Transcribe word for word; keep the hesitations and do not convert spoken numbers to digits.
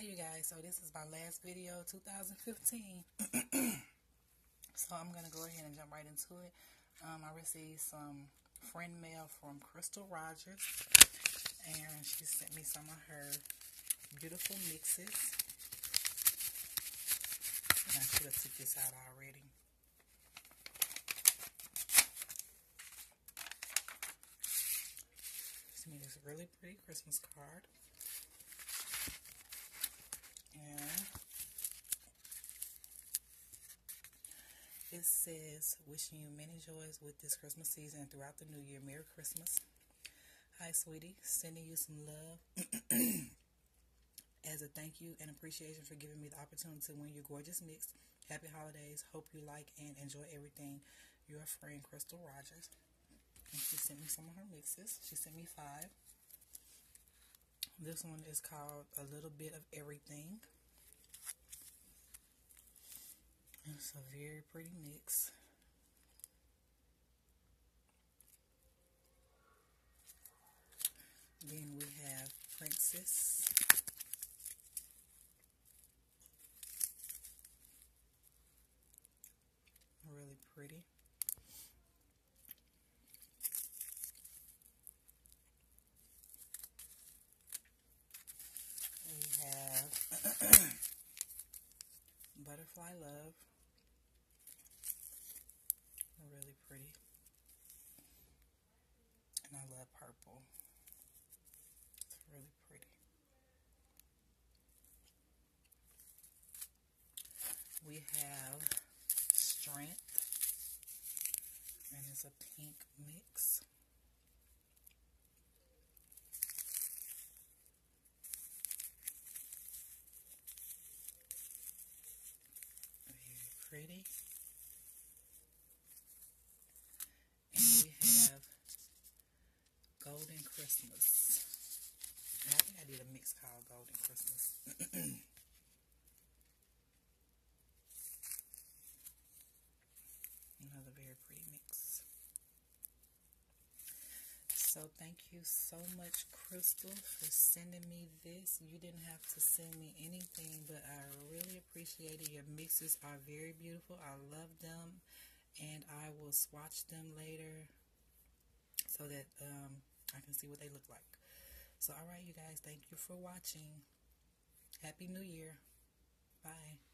Hi you guys, so this is my last video, two thousand fifteen. So I'm gonna go ahead and jump right into it. um, I received some friend mail from Crystal Rogers, and she sent me some of her beautiful mixes, and I should have took this out already. She made this really pretty Christmas card, and it says, wishing you many joys with this Christmas season and throughout the new year. Merry Christmas. Hi, sweetie. Sending you some love as a thank you and appreciation for giving me the opportunity to win your gorgeous mix. Happy holidays. Hope you like and enjoy everything. Your friend, Crystal Rogers. And she sent me some of her mixes. She sent me five. This one is called A Little Bit of Everything. It's a very pretty mix. Then we have Princess. Really pretty. We have Butterfly Love. Really pretty. And I love purple. It's really pretty. We have Strength, and it's a pink mix. Very pretty. And we have Golden Christmas. I think I did a mix called Golden Christmas. Another very pretty mix. So thank you so much, Crystal, for sending me this. You didn't have to send me anything, but I really appreciate it. Your mixes are very beautiful. I love them, and I will swatch them later so that um, I can see what they look like. So, all right, you guys, thank you for watching. Happy New Year. Bye.